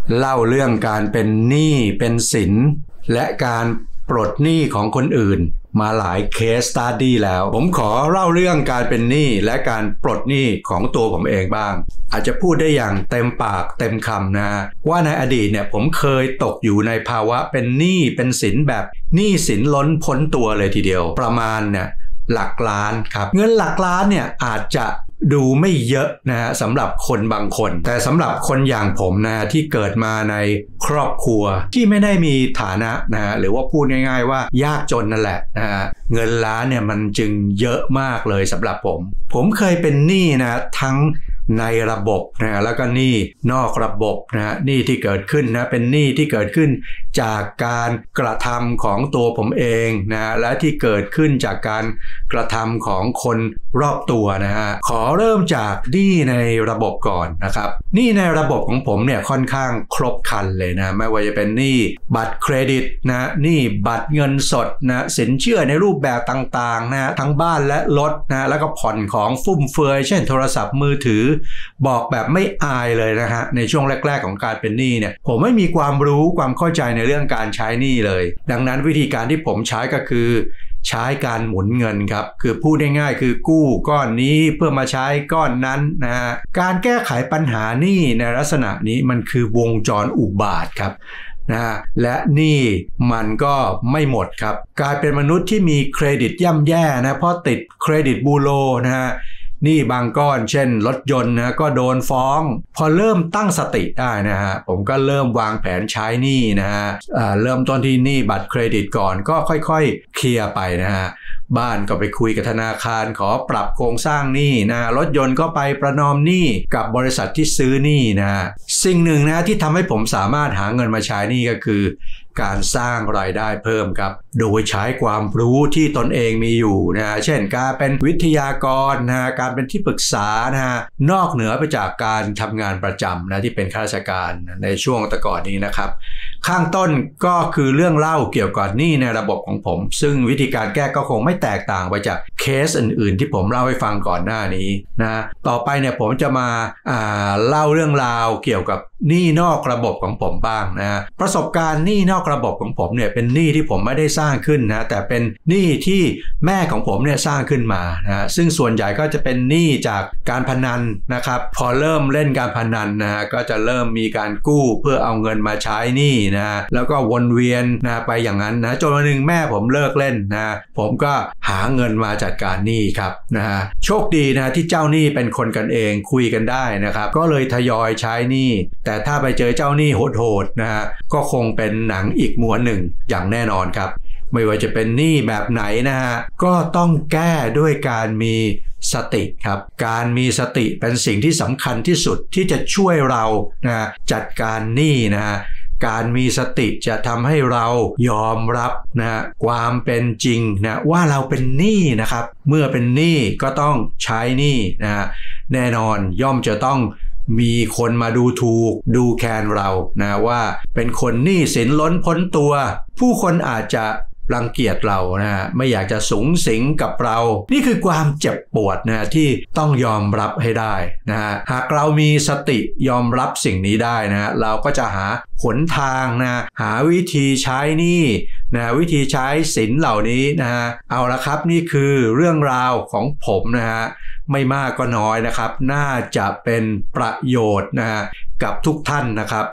เล่าเรื่องการเป็นหนี้เป็นสินและการปลดหนี้ของคนอื่นมาหลายเคสสตั๊ดดี้แล้วผมขอเล่าเรื่องการเป็นหนี้และการปลดหนี้ของตัวผมเองบ้างอาจจะพูดได้อย่างเต็มปากเต็มคำนะว่าในอดีตเนี่ยผมเคยตกอยู่ในภาวะเป็นหนี้เป็นสินแบบหนี้สินล้นพ้นตัวเลยทีเดียวประมาณเนี่ยหลักล้านครับเงินหลักล้านเนี่ยอาจจะดูไม่เยอะนะฮะสำหรับคนบางคนแต่สำหรับคนอย่างผมนะที่เกิดมาในครอบครัวที่ไม่ได้มีฐานะนะฮะหรือว่าพูดง่ายๆว่ายากจนนั่นแหละนะฮะเงินล้านเนี่ยมันจึงเยอะมากเลยสำหรับผมเคยเป็นหนี้นะทั้งในระบบนะแล้วก็หนี้นอกระบบนะหนี้ที่เกิดขึ้นนะเป็นหนี้ที่เกิดขึ้นจากการกระทำของตัวผมเองนะและที่เกิดขึ้นจากการกระทำของคนรอบตัวนะฮะขอเริ่มจากหนี้ในระบบก่อนนะครับหนี้ในระบบของผมเนี่ยค่อนข้างครบครันเลยนะไม่ว่าจะเป็นหนี้บัตรเครดิตนะหนี้บัตรเงินสดนะสินเชื่อในรูปแบบต่างๆนะทั้งบ้านและรถนะแล้วก็ผ่อนของฟุ่มเฟือยเช่นโทรศัพท์มือถือบอกแบบไม่อายเลยนะฮะในช่วงแรกๆของการเป็นหนี้เนี่ยผมไม่มีความรู้ความเข้าใจในเรื่องการใช้หนี้เลยดังนั้นวิธีการที่ผมใช้ก็คือใช้การหมุนเงินครับคือพูดง่ายๆคือกู้ก้อนนี้เพื่อมาใช้ก้อนนั้นนะฮะการแก้ไขปัญหาหนี้ในลักษณะนี้มันคือวงจรอุบาทครับนะและหนี้มันก็ไม่หมดครับกลายเป็นมนุษย์ที่มีเครดิตย่ำแย่นะเพราะติดเครดิตบูโรนะฮะหนี้บางก้อนเช่นรถยนต์นะก็โดนฟ้องพอเริ่มตั้งสติได้นะฮะผมก็เริ่มวางแผนใช้หนี้นะฮะเริ่มต้นที่หนี้บัตรเครดิตก่อนก็ค่อยๆเคลียร์ไปนะฮะบ้านก็ไปคุยกับธนาคารขอปรับโครงสร้างหนี้นะรถยนต์ก็ไปประนอมหนี้กับบริษัทที่ซื้อหนี้นะสิ่งหนึ่งนะที่ทำให้ผมสามารถหาเงินมาใช้หนี้ก็คือการสร้างรายได้เพิ่มครับโดยใช้ความรู้ที่ตนเองมีอยู่นะเช่นการเป็นวิทยากรนะการเป็นที่ปรึกษานะนอกเหนือไปจากการทำงานประจำนะที่เป็นข้าราชการในช่วงแต่ก่อนนี้นะครับข้างต้นก็คือเรื่องเล่าเกี่ยวกับหนี้ในระบบของผมซึ่งวิธีการแก้ก็คงไม่แตกต่างไปจากเคสอื่นๆที่ผมเล่าให้ฟังก่อนหน้านี้นะต่อไปเนี่ยผมจะมาเล่าเรื่องราวเกี่ยวกับหนี้นอกระบบของผมบ้างนะประสบการณ์หนี้นอกระบบของผมเนี่ยเป็นหนี้ที่ผมไม่ได้สร้างขึ้นนะแต่เป็นหนี้ที่แม่ของผมเนี่ยสร้างขึ้นมานะซึ่งส่วนใหญ่ก็จะเป็นหนี้จากการพนันนะครับพอเริ่มเล่นการพนันนะก็จะเริ่มมีการกู้เพื่อเอาเงินมาใช้หนี้นะแล้วก็วนเวียนนะไปอย่างนั้นนะจนวันหนึ่งแม่ผมเลิกเล่นนะผมก็หาเงินมาจัดการหนี้ครับนะฮะโชคดีนะที่เจ้าหนี้เป็นคนกันเองคุยกันได้นะครับก็เลยทยอยใช้หนี้แต่ถ้าไปเจอเจ้าหนี้โหดๆนะฮะก็คงเป็นหนังอีกม้วนหนึ่งอย่างแน่นอนครับไม่ว่าจะเป็นหนี้แบบไหนนะฮะก็ต้องแก้ด้วยการมีสติครับการมีสติเป็นสิ่งที่สำคัญที่สุดที่จะช่วยเรานะจัดการหนี้นะฮะการมีสติจะทำให้เรายอมรับนะความเป็นจริงนะว่าเราเป็นหนี้นะครับเมื่อเป็นหนี้ก็ต้องใช้หนี้นะแน่นอนย่อมจะต้องมีคนมาดูถูกดูแคลนเรานะว่าเป็นคนหนี้สินล้นพ้นตัวผู้คนอาจจะรังเกียจเรานะไม่อยากจะสุงสิงกับเรานี่คือความเจ็บปวดนะที่ต้องยอมรับให้ได้นะหากเรามีสติยอมรับสิ่งนี้ได้นะเราก็จะหาหนทางนะหาวิธีใช้หนี้นะวิธีใช้สินเหล่านี้นะเอาละครับนี่คือเรื่องราวของผมนะฮะไม่มากก็น้อยนะครับน่าจะเป็นประโยชน์นะกับทุกท่านนะครับ